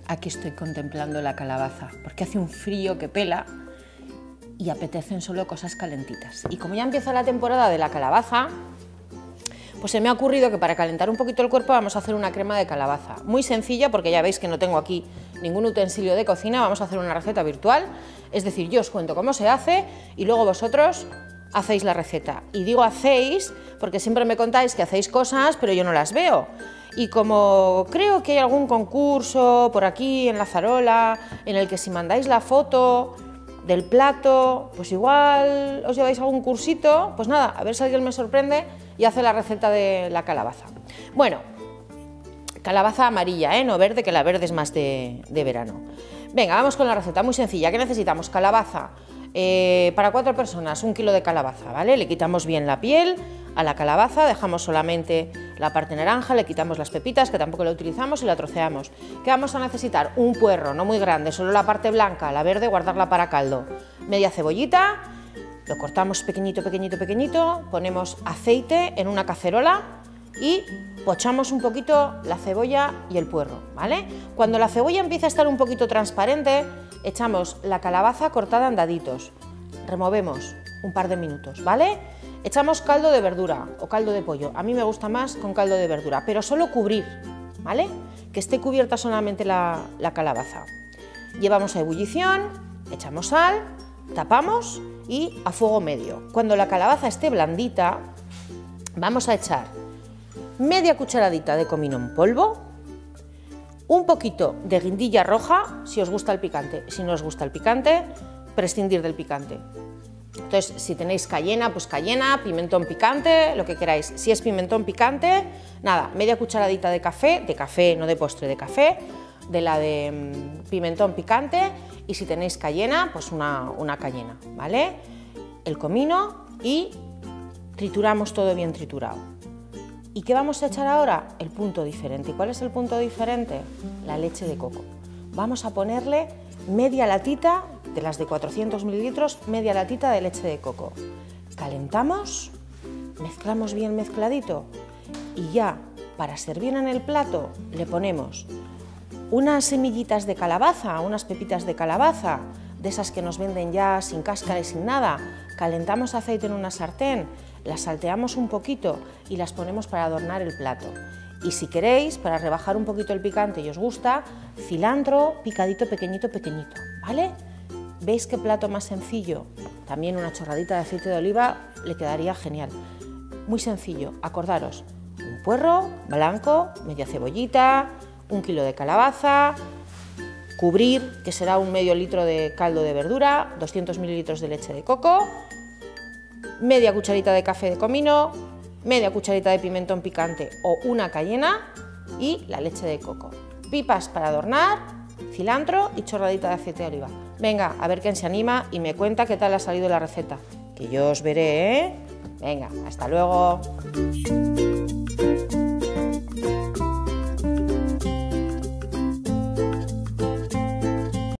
Aquí estoy contemplando la calabaza, porque hace un frío que pela y apetecen solo cosas calentitas. Y como ya empieza la temporada de la calabaza, pues se me ha ocurrido que para calentar un poquito el cuerpo vamos a hacer una crema de calabaza. Muy sencilla, porque ya veis que no tengo aquí ningún utensilio de cocina, vamos a hacer una receta virtual, es decir, yo os cuento cómo se hace y luego vosotros hacéis la receta. Y digo hacéis porque siempre me contáis que hacéis cosas, pero yo no las veo. Y como creo que hay algún concurso por aquí en La Zarola, en el que si mandáis la foto del plato, pues igual os lleváis algún cursito, pues nada, a ver si alguien me sorprende y hace la receta de la calabaza. Bueno, calabaza amarilla, no verde, que la verde es más de verano. Venga, vamos con la receta, muy sencilla. ¿Qué necesitamos? Calabaza, para 4 personas, 1 kilo de calabaza, ¿vale? Le quitamos bien la piel a la calabaza, dejamos solamente la parte naranja, le quitamos las pepitas, que tampoco la utilizamos, y la troceamos. ¿Qué vamos a necesitar? Un puerro, no muy grande, solo la parte blanca, la verde guardarla para caldo. Media cebollita, lo cortamos pequeñito, pequeñito, pequeñito, ponemos aceite en una cacerola y pochamos un poquito la cebolla y el puerro, ¿vale? Cuando la cebolla empieza a estar un poquito transparente, echamos la calabaza cortada en daditos, removemos un par de minutos, ¿vale? Echamos caldo de verdura o caldo de pollo, a mí me gusta más con caldo de verdura, pero solo cubrir, ¿vale? Que esté cubierta solamente la calabaza. Llevamos a ebullición, echamos sal, tapamos y a fuego medio. Cuando la calabaza esté blandita, vamos a echar media cucharadita de comino en polvo, un poquito de guindilla roja, si os gusta el picante. Si no os gusta el picante, prescindir del picante. Entonces, si tenéis cayena, pues cayena, pimentón picante, lo que queráis. Si es pimentón picante, nada, media cucharadita de café, no de postre, de café, de la de pimentón picante, y si tenéis cayena, pues una cayena, ¿vale? El comino y trituramos todo bien triturado. ¿Y qué vamos a echar ahora? El punto diferente. ¿Y cuál es el punto diferente? La leche de coco. Vamos a ponerle media latita, de las de 400 mililitros, media latita de leche de coco. Calentamos, mezclamos bien mezcladito y ya, para servir en el plato, le ponemos unas semillitas de calabaza, unas pepitas de calabaza, de esas que nos venden ya sin cáscara y sin nada. Calentamos aceite en una sartén, las salteamos un poquito y las ponemos para adornar el plato. Y si queréis, para rebajar un poquito el picante y os gusta, cilantro picadito pequeñito, pequeñito, ¿vale? ¿Veis qué plato más sencillo? También una chorradita de aceite de oliva le quedaría genial. Muy sencillo, acordaros, un puerro blanco, media cebollita, 1 kilo de calabaza, cubrir, que será un medio litro de caldo de verdura, 200 mililitros de leche de coco, media cucharita de café de comino, media cucharita de pimentón picante o una cayena y la leche de coco. Pipas para adornar, cilantro y chorradita de aceite de oliva. Venga, a ver quién se anima y me cuenta qué tal ha salido la receta. Que yo os veré, ¿eh? Venga, hasta luego.